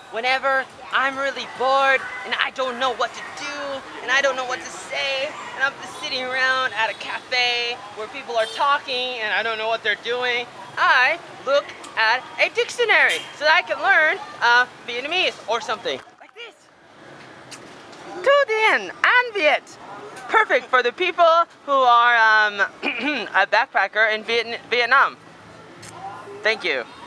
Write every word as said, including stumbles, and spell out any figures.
whenever I'm really bored and I don't know what to do and I don't know what to say and I'm just sitting around at a cafe where people are talking and I don't know what they're doing, I look at a dictionary so that I can learn uh, Vietnamese or something. Like this. Thu Dien and Viet. Perfect for the people who are um, a backpacker in Viet Vietnam. Thank you.